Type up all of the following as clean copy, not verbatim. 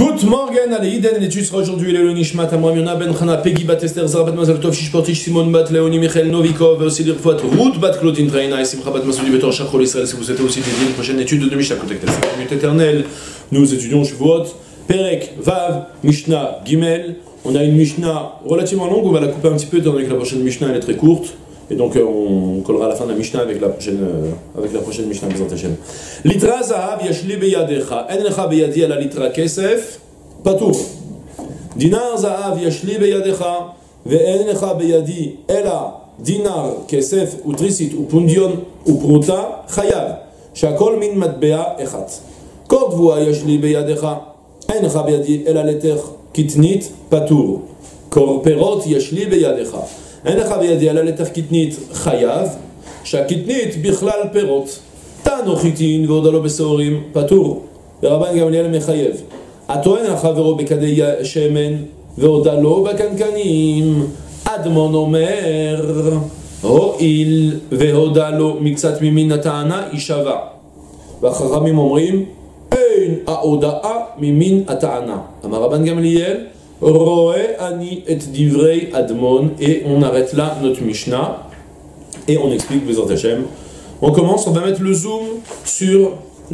Good morning, allez, Iden, l'étude sera aujourd'hui le Nishmat, Amram Yona, Ben Chana, Peggy Bat Esther, Zarabat Mazal Tov, Shishportish, Simon Bat, Léonie Michael Novikov, aussi l'Irfouat, Ruth Bat, Claudine Traina, et Simcha Bat Masoudi Betor, Chachol Israël, si vous souhaitez aussi dédier une prochaine étude de Mishnah, contactez la minute éternelle. Nous étudions Shavuot, Perek, Vav, Mishnah, Gimel. On a une Mishnah relativement longue, on va la couper un petit peu, étant donné que la prochaine Mishnah elle est très courte. Et donc on collera la fin de la Mishnah avec la prochaine Mishnah Bezrat Hashem. Litra zahav yashli beyadecha, en lecha beyadi ala litra kesef, patur. Dinar zahav yashli beyadecha, ve'en lecha beyadi ela dinar kesef utrisit upundion upruta chayav, shakol min matbea echat. Kod vua yashli beyadecha, en lecha beyadi ela leter kitnit patur. Kor perot yashli beyadecha. En lecha beyadi ala leter kitnit chayav, shakitnit bichlal perot. Tano chitin veodalo besorim patur. Rabban Gamliel mechayev. Atoen al chavero bekadei shemen veodalo bakankanim. Admon omer ho'il veodalo miktsat mimin ata'ana ishava. והחכמים אומרים אין ההודאה ממין הטענה. אמר רבן גמליאל Roé ani et divrei admon, et on arrête là notre Mishnah et on explique Bezrat Hashem. On commence, on va mettre le zoom sur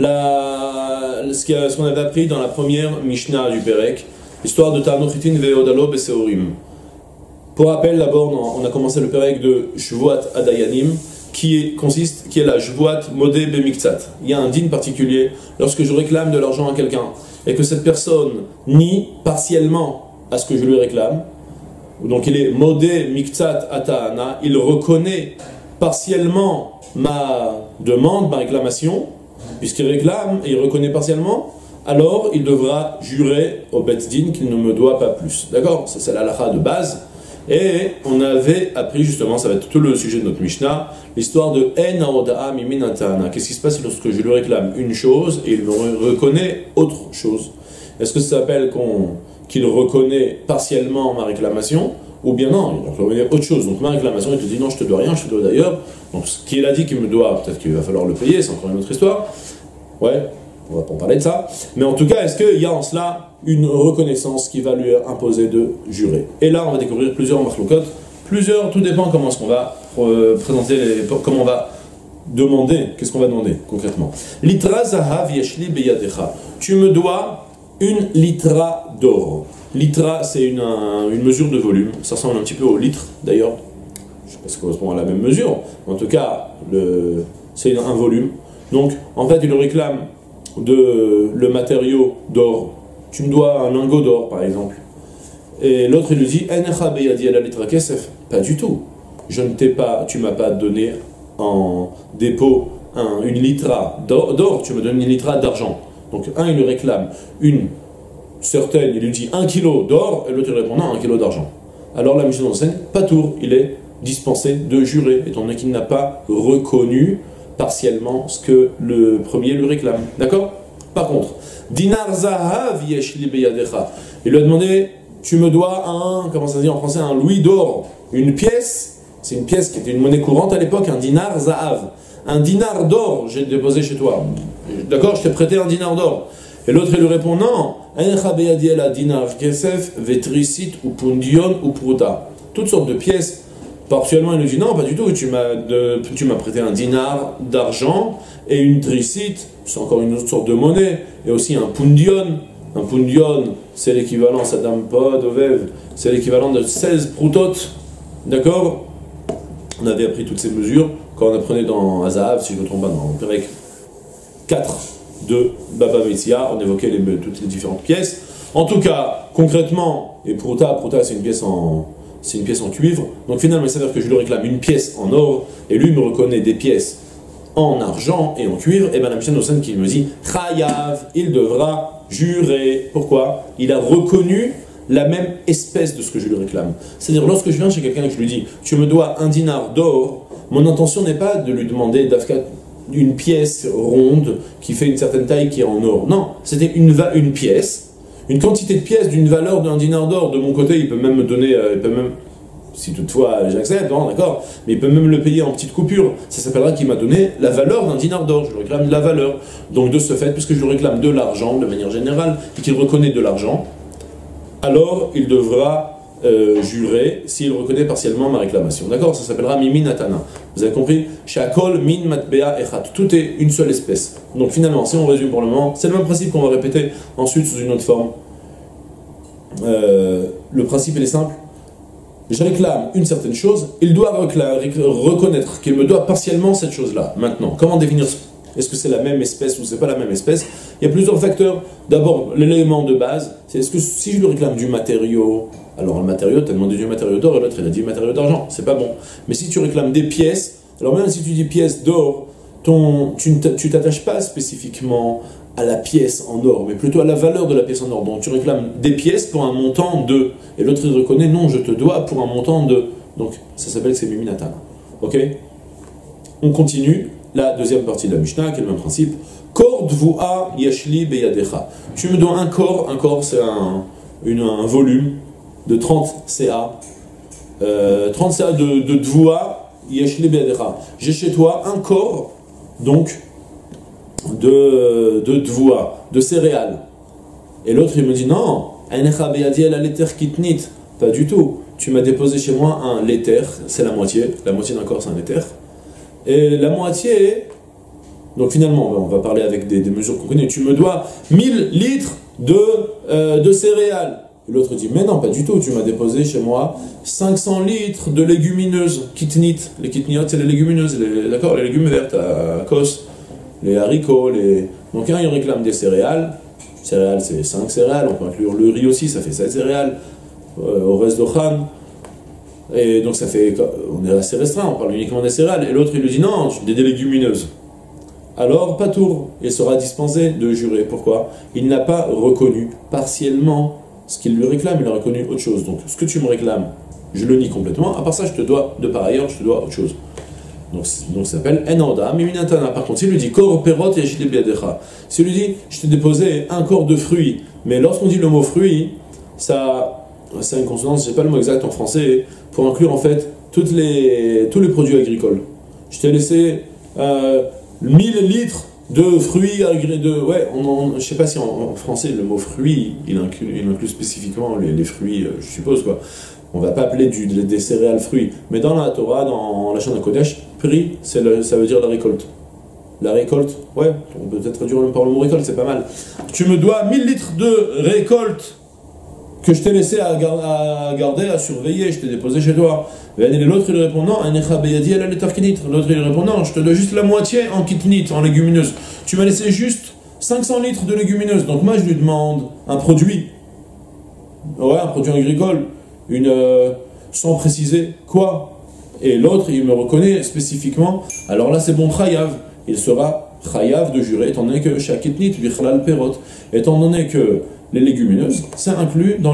ce qu'on avait appris dans la première Mishnah du Perek, l'histoire de Tanochitin ve'odalo beseorim. Pour rappel, d'abord on a commencé le Perek de Shvuat Adayanim, qui est la Shvuat Modé Bemiktsat. Il y a un din particulier lorsque je réclame de l'argent à quelqu'un et que cette personne nie partiellement à ce que je lui réclame, donc il est modé miktsat ata'ana, il reconnaît partiellement ma demande, ma réclamation, puisqu'il réclame et il reconnaît partiellement, alors il devra jurer au Bet Din qu'il ne me doit pas plus. D'accord? C'est la halakha de base. Et on avait appris justement, ça va être tout le sujet de notre Mishnah, l'histoire de En haoda'a mimin ata'ana. Qu'est-ce qui se passe lorsque je lui réclame une chose et il me reconnaît autre chose? Est-ce que ça s'appelle qu'il reconnaît partiellement ma réclamation, ou bien non, il reconnaît autre chose. Donc ma réclamation, il te dit non, je te dois rien, je te dois d'ailleurs. Donc ce qu'il a dit qu'il me doit, peut-être qu'il va falloir le payer, c'est encore une autre histoire. Ouais, on va pas en parler de ça. Mais en tout cas, est-ce qu'il y a en cela une reconnaissance qui va lui imposer de jurer? Et là, on va découvrir plusieurs marloukot, tout dépend comment est-ce qu'on va présenter, comment on va demander, qu'est-ce qu'on va demander concrètement. Litra zahav yeshli beyadecha. Tu me dois une litra d'or. Litra, c'est une mesure de volume. Ça ressemble un petit peu au litre, d'ailleurs. Je ne sais pas si ça correspond à la même mesure. En tout cas, c'est un volume. Donc, en fait, il réclame le matériau d'or. Tu me dois un lingot d'or, par exemple. Et l'autre, il lui dit Enecha beyadi ala litra kesef. Pas du tout. Tu m'as pas donné en dépôt une litra d'or, tu me donnes une litra d'argent. Donc il lui réclame une certaine, il lui dit 1 kilo d'or, et l'autre il répond non, 1 kilo d'argent. Alors la Mishnah enseigne, patour, il est dispensé de jurer, étant donné qu'il n'a pas reconnu partiellement ce que le premier lui réclame. D'accord? Par contre, dinar zahav yeshli beyadecha. Il lui a demandé, tu me dois comment ça se dit en français, un louis d'or, une pièce, c'est une pièce qui était une monnaie courante à l'époque, un dinar zahav. Un dinar d'or, j'ai déposé chez toi. D'accord, je t'ai prêté un dinar d'or. Et l'autre, il lui répond, non. Dinar kesef, vetrisit, ou pundion, ou pruta. Toutes sortes de pièces. Partiellement, il lui dit, non, pas du tout. Tu m'as prêté un dinar d'argent et une trisit, c'est encore une autre sorte de monnaie. Et aussi un pundion. Un pundion, c'est l'équivalent, Sadam Pod, Ovev, c'est l'équivalent de 16 prutot. D'accord? On avait appris toutes ces mesures quand on apprenait dans Azahav, si je ne me trompe pas, dans Perek 4 de Baba Metzia, on évoquait toutes les différentes pièces. En tout cas, concrètement, et Pruta c'est une pièce en cuivre, donc finalement il s'avère que je lui réclame une pièce en or, et lui me reconnaît des pièces en argent et en cuivre, et bien la Mishnah Nosen qui me dit, Chayav, il devra jurer. Pourquoi? Il a reconnu la même espèce de ce que je lui réclame. C'est-à-dire, lorsque je viens chez quelqu'un et que je lui dis, tu me dois un dinar d'or, mon intention n'est pas de lui demander une pièce ronde qui fait une certaine taille qui est en or. Non, c'était une pièce, une quantité de pièces d'une valeur d'un dinar d'or. De mon côté, il peut même me donner, si toutefois j'accepte, non, d'accord, mais il peut même le payer en petites coupures. Ça s'appellera qu'il m'a donné la valeur d'un dinar d'or, je lui réclame de la valeur. Donc de ce fait, puisque je lui réclame de l'argent de manière générale, et qu'il reconnaît de l'argent, alors il devra jurer s'il reconnaît partiellement ma réclamation. D'accord? Ça s'appellera Mimi Natana. Vous avez compris? Shakol min matbea echat. Tout est une seule espèce. Donc finalement, si on résume pour le moment, c'est le même principe qu'on va répéter ensuite sous une autre forme. Le principe il est simple. Je réclame une certaine chose, il doit reconnaître qu'il me doit partiellement cette chose-là. Maintenant, comment définir est-ce que c'est la même espèce ou c'est pas la même espèce? Il y a plusieurs facteurs. D'abord, l'élément de base, c'est est-ce que si je lui réclame du matériau, alors le matériau, tu as demandé du matériau d'or et l'autre il a dit matériau d'argent, c'est pas bon. Mais si tu réclames des pièces, alors même si tu dis pièces d'or, tu t'attaches pas spécifiquement à la pièce en or, mais plutôt à la valeur de la pièce en or. Donc tu réclames des pièces pour un montant de, et l'autre il reconnaît non, je te dois pour un montant de. Donc ça s'appelle c'est Mimi Natana. Ok? On continue. La deuxième partie de la Mishnah, qui est le même principe. Kor dvua yashli beyadecha. Tu me dois un corps c'est un volume de 30 CA. 30 CA de dvua yashli beyadecha. J'ai chez toi un corps, donc, de dvua, de céréales. Et l'autre il me dit non, enecha beyadi el aleter kitnit. Pas du tout. Tu m'as déposé chez moi un laiter, c'est la moitié d'un corps c'est un laiter. Et la moitié, donc finalement, on va parler avec des mesures qu'on connaît, tu me dois 1000 litres de céréales. Et l'autre dit, mais non, pas du tout, tu m'as déposé chez moi 500 litres de légumineuses, kitnit. Les kitniotes, c'est les légumineuses, d'accord, les légumes vertes, à cos, les haricots, donc il réclame des céréales. Céréales, c'est 5 céréales, on peut inclure le riz aussi, ça fait 7 céréales, au reste d'Ochan. Et donc ça fait, on est assez restreint, on parle uniquement des céréales. Et l'autre il lui dit non, des légumineuses. Alors Patour, il sera dispensé de jurer. Pourquoi? Il n'a pas reconnu partiellement ce qu'il lui réclame, il a reconnu autre chose. Donc ce que tu me réclames, je le nie complètement. À part ça, je te dois, de par ailleurs, je te dois autre chose. Donc ça s'appelle Enoda, Miminatana. Par contre, s'il lui dit Kor perot yeshli biadecha, s'il lui dit je t'ai déposé un corps de fruits, mais lorsqu'on dit le mot fruit, ça a une consonance, je n'ai pas le mot exact en français, pour inclure en fait tous les produits agricoles. Je t'ai laissé 1000 litres de fruits agricoles. Ouais, je ne sais pas si en français le mot fruit, il inclut spécifiquement les fruits, je suppose quoi. On ne va pas appeler des céréales fruits, mais dans la Torah, dans la Shana Kodesh, prix, ça veut dire la récolte. La récolte, ouais, on peut peut-être traduire même par le mot récolte, c'est pas mal. Tu me dois 1000 litres de récolte que je t'ai laissé à garder, à surveiller, je t'ai déposé chez toi. Et l'autre il répond non, l'autre il répond non, je te dois juste la moitié en kitnit, en légumineuse. Tu m'as laissé juste 500 litres de légumineuses, donc moi je lui demande un produit, ouais, un produit agricole, sans préciser quoi. Et l'autre il me reconnaît spécifiquement, alors là c'est bon chayav, il sera chayav de jurer, étant donné que shakitnit bichlal perot, étant donné que les légumineuses, c'est inclus dans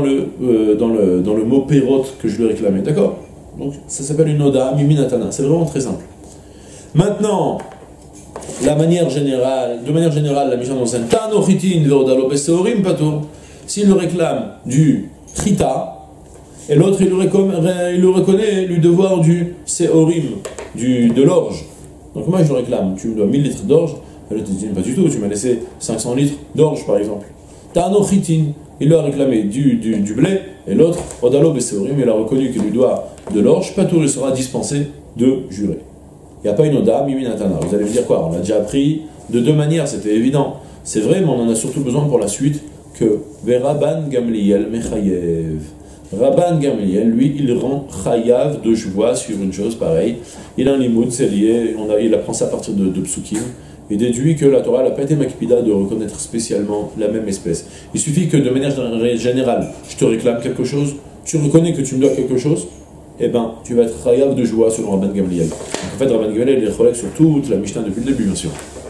le mot perot que je lui réclamais, d'accord? Donc ça s'appelle une oda, miminatana, c'est vraiment très simple. Maintenant, de manière générale, la Mishnah nous enseigne Tano chitin ve'odalo beseorim patur. S'il le réclame du chita, et l'autre il le reconnaît lui devoir du seorim, de l'orge. Donc moi je le réclame, tu me dois 1000 litres d'orge, et l'autre dit pas du tout, tu m'as laissé 500 litres d'orge par exemple. Tano chitin, il lui a réclamé du blé, et l'autre, odalo beseorim, il a reconnu qu'il lui doit de l'orge, patur, il sera dispensé de jurer. Il n'y a pas une oda, miminatana. Vous allez me dire quoi? On l'a déjà appris de deux manières, c'était évident. C'est vrai, mais on en a surtout besoin pour la suite que Rabban Gamliel mechayev. Rabban Gamliel, lui, il rend chayav de joie sur une chose pareille. Il a un limoud, c'est lié, il apprend ça à partir de psukim. Il déduit que la Torah n'a pas été makpida de reconnaître spécialement la même espèce. Il suffit que de manière générale, je te réclame quelque chose, tu reconnais que tu me dois quelque chose, eh ben, tu vas être chayav de joie selon Rabban Gamliel. Donc, en fait, Rabban Gamliel, il est relève sur toute la Mishnah depuis le début, bien sûr.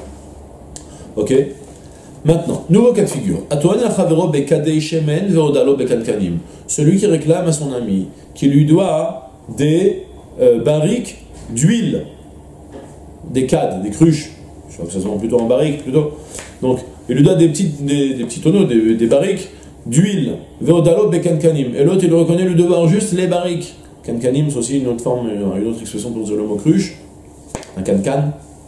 Ok? Maintenant, nouveau cas de figure. Celui qui réclame à son ami, qui lui doit des barriques d'huile, des cadres, des cruches. Je crois que ça se vend plutôt en barriques, plutôt. Donc, il lui doit des petits tonneaux, des barriques d'huile. Et l'autre, il reconnaît lui devoir juste les barriques. Kankanim, c'est aussi une autre forme, une autre expression pour dire le mot cruche. Un kankan.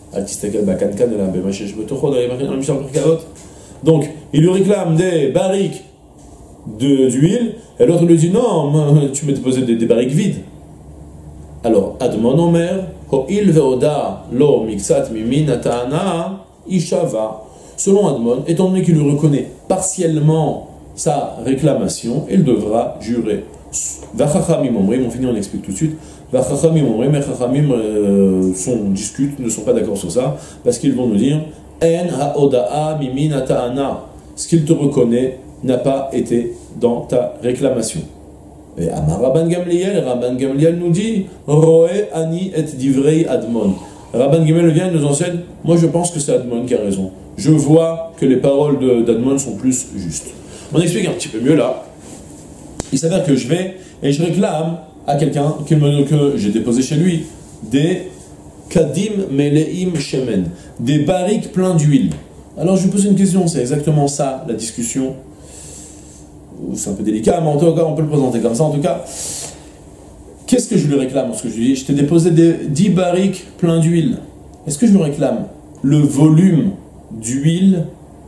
Donc, il lui réclame des barriques d'huile, et l'autre lui dit non, tu m'as déposé des barriques vides. Alors, Admon Omer, Ho'il ve'oda lo miksat mimin ata'ana ishava. Selon Admon, étant donné qu'il lui reconnaît partiellement sa réclamation, il devra jurer. Vachachamim omrim, on finit, on explique tout de suite. Vachachamim omrim, et Chachamim discutent, ne sont pas d'accord sur ça, parce qu'ils vont nous dire En ha'oda'a mimin ata'ana. Ce qu'il te reconnaît n'a pas été dans ta réclamation. Et Amar Rabban Gamliel nous dit Roe ani et divrei Admon. Rabban Gamliel vient et nous enseigne moi je pense que c'est Admon qui a raison. Je vois que les paroles d'Admon sont plus justes. On explique un petit peu mieux là. Il s'avère que je vais et je réclame à quelqu'un que j'ai déposé chez lui des kadim meleim shemen, des barriques pleins d'huile. Alors je lui pose une question, c'est exactement ça la discussion. C'est un peu délicat, mais en tout cas on peut le présenter comme ça. En tout cas, qu'est-ce que je lui réclame? Parce que je lui dis, je t'ai déposé 10 barriques pleins d'huile. Est-ce que je lui réclame le volume d'huile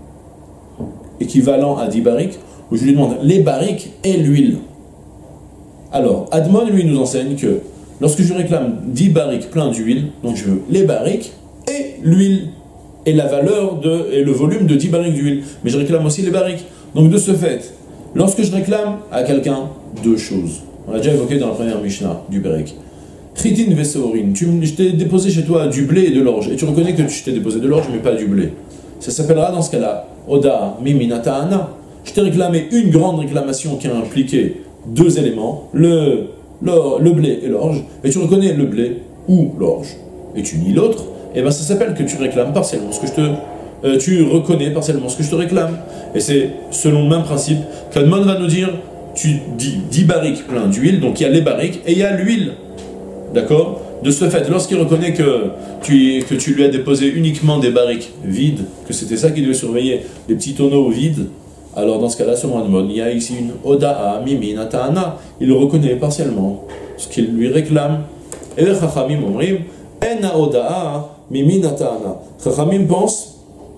équivalent à 10 barriques, ou je lui demande les barriques et l'huile? Alors, Admon, lui, nous enseigne que lorsque je réclame 10 barriques pleins d'huile, donc je veux les barriques et l'huile, et la valeur et le volume de 10 barriques d'huile. Mais je réclame aussi les barriques. Donc de ce fait, lorsque je réclame à quelqu'un 2 choses, on l'a déjà évoqué dans la première Mishnah du Berek. Chitin veseorin, je t'ai déposé chez toi du blé et de l'orge, et tu reconnais que je t'ai déposé de l'orge mais pas du blé. Ça s'appellera dans ce cas-là Oda miminata'ana. Je t'ai réclamé une grande réclamation qui a impliqué 2 éléments, le blé et l'orge, et tu reconnais le blé ou l'orge, et tu nies l'autre, et bien ça s'appelle que tu réclames partiellement ce que tu reconnais partiellement ce que je te réclame. Et c'est selon le même principe qu'Admon va nous dire, tu dis 10 barriques pleins d'huile, donc il y a les barriques et il y a l'huile. D'accord? De ce fait, lorsqu'il reconnaît que tu lui as déposé uniquement des barriques vides, que c'était ça qu'il devait surveiller, les petits tonneaux vides, alors dans ce cas-là, selon Admon, il y a ici une Oda'a mimin ata'ana, il reconnaît partiellement ce qu'il lui réclame. Et les Chachamim omrim, en Oda'a mimin ata'ana. Chachamim pense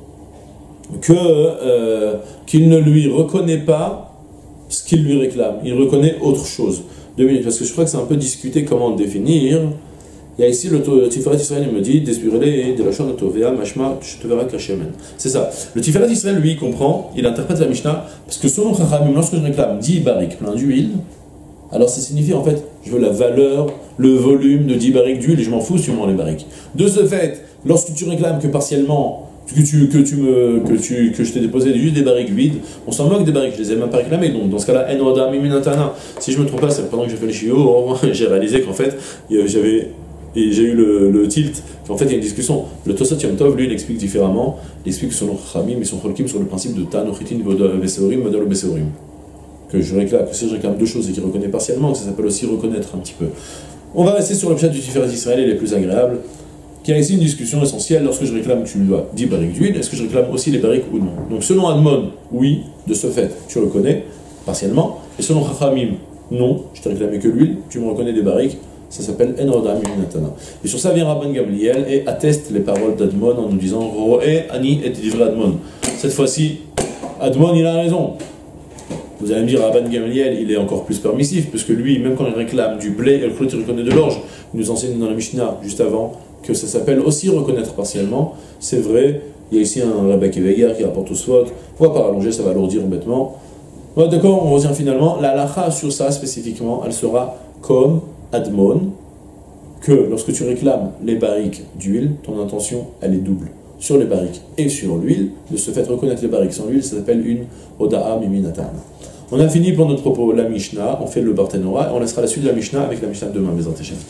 qu'il ne lui reconnaît pas ce qu'il lui réclame, il reconnaît autre chose. 2 minutes, parce que je crois que c'est un peu discuté comment le définir. Il y a ici le Tiferet Israël, il me dit Desbirele de la Shon Tovea, Mashma, je te verrai Kachemen. C'est ça. Le Tiferet Israël, lui, il comprend, il interprète la Mishnah, parce que selon Chachamim, lorsque je réclame 10 barriques pleins d'huile, alors ça signifie en fait, je veux la valeur, le volume de 10 barriques d'huile, et je m'en fous si tu me rends les barriques. De ce fait, lorsque tu réclames que partiellement, que je t'ai déposé juste des barriques vides, on s'en moque des barriques, je les ai même pas réclamées. Donc dans ce cas-là, Enoda Miminatana. Si je me trompe pas, c'est pendant que j'ai fait les chiots, j'ai réalisé qu'en fait, j'ai eu le tilt, qu'en fait il y a une discussion. Le Tosot Yom Tov, lui, il explique différemment. Il explique selon Chachamim, ils sont cholkim sur le principe de Tanochitin Veseorim, Modelo Beseorim. Que si je réclame 2 choses et qu'il reconnaît partiellement, que ça s'appelle aussi reconnaître un petit peu. On va rester sur le chat du Tiferet d'Israël, il est plus agréable. Qui a ici une discussion essentielle, lorsque je réclame, tu me dois 10 barriques d'huile, est-ce que je réclame aussi les barriques ou non? Donc selon Admon, oui, de ce fait, tu reconnais, partiellement, et selon Chachamim, non, je t'ai réclamé que l'huile, tu me reconnais des barriques, ça s'appelle Enroda Miminatana. Et sur ça vient Rabban Gamliel et atteste les paroles d'Admon en nous disant Roe Ani et divrei Admon. Cette fois-ci, Admon il a raison. Vous allez me dire, Rabban Gamliel, il est encore plus permissif, parce que lui, même quand il réclame du blé, et l'autre il reconnaît de l'orge, il nous enseigne dans la Mishnah, juste avant, que ça s'appelle aussi reconnaître partiellement. C'est vrai, il y a ici un Rabbi Kevegar qui rapporte au Swat, on va pas rallonger, ça va alourdir bêtement. Ouais, d'accord, on revient finalement. La halakha sur ça spécifiquement, elle sera comme Admon, que lorsque tu réclames les barriques d'huile, ton intention, elle est double. Sur les barriques et sur l'huile, de ce fait reconnaître les barriques sans l'huile, ça s'appelle une Oda'a Miminatan. On a fini pour notre propos la Mishnah, on fait le Barthénora, et on laissera la suite de la Mishnah avec la Mishnah de demain, Bezrat Hashem.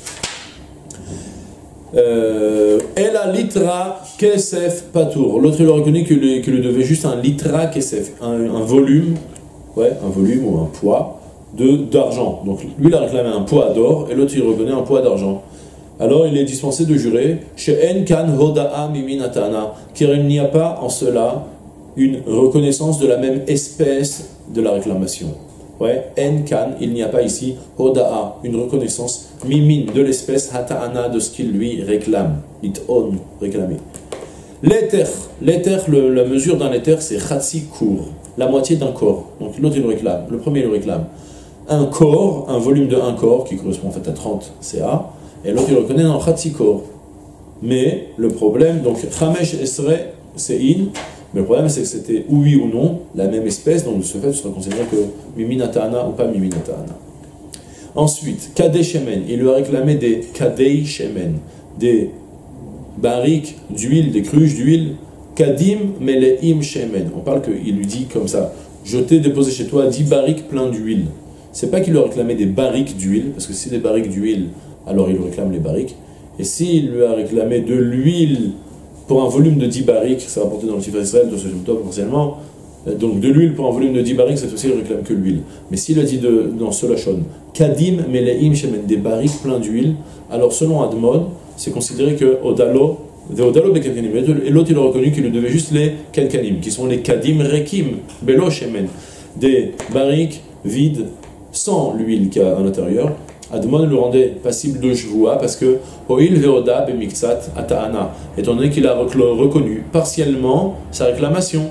Ela litra kesef patour. L'autre il a reconnu qu'il lui devait juste un litra kesef, un volume, un volume ou un poids d'argent. Donc lui il a réclamé un poids d'or et l'autre il reconnaît un poids d'argent. Alors il est dispensé de jurer chez En kan hoda'a miminatana, car il n'y a pas en cela une reconnaissance de la même espèce de la réclamation. Ouais, en kan, il n'y a pas ici, hoda'a, une reconnaissance, mimin, de l'espèce, hata'ana, de ce qu'il lui réclame, it'on, réclamer. L'éther, la mesure d'un éther, c'est chatsi kour, la moitié d'un corps. Donc l'autre il le réclame, le premier il le réclame. Un corps, un volume de un corps, qui correspond en fait à 30 CA, et l'autre il le reconnaît dans chatsi kour. Mais le problème, donc chamesh esre, c'est in, mais le problème c'est que c'était oui ou non la même espèce, donc de ce fait ce sera considéré que miminatana ou pas miminatana. Ensuite, kadei shemen, il lui a réclamé des kadei shemen, des barriques d'huile, des cruches d'huile, kadim meleim shemen. On parle qu'il lui dit comme ça, je t'ai déposé chez toi 10 barriques pleins d'huile. C'est pas qu'il lui a réclamé des barriques d'huile, parce que si c'est des barriques d'huile, alors il lui réclame les barriques. Et s'il lui a réclamé de l'huile pour un volume de 10 barriques, ça va porter dans le chiffre Israël de ce symptôme potentiellement, donc de l'huile pour un volume de 10 barriques, cette fois-ci il ne réclame que l'huile. Mais s'il a dit dans ce lachon, kadim meleim shemen, des barriques pleins d'huile, alors selon Admon, c'est considéré que Odalo bekenkanim, et l'autre il a reconnu qu'il lui devait juste les kenkanim, qui sont les kadim rekim, belo shemen, des barriques vides, sans l'huile qu'il y a à l'intérieur. Admon le rendait passible de shvoua parce que Oil veoda bemiktsat ata'ana, étant donné qu'il a reconnu partiellement sa réclamation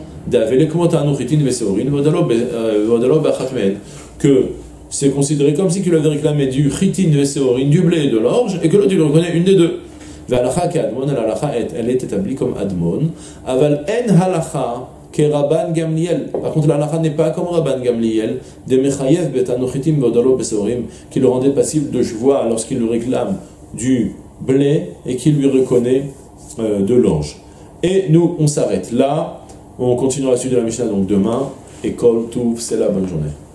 que c'est considéré comme si qu'il avait réclamé du chitin veseorin, du blé et de l'orge, et que l'autre il reconnaît une des deux. Elle est établie comme Admon, aval en halacha que Rabban Gamliel. Par contre, l'halakha n'est pas comme Rabban Gamliel, de Mechayev betanochitim vodalo besorim, qui le rendait passible de shvoua lorsqu'il lui réclame du blé et qu'il lui reconnaît de l'orge. Et nous, on s'arrête là. On continuera la suite de la Mishnah donc demain. Et Kol Touv, c'est la bonne journée.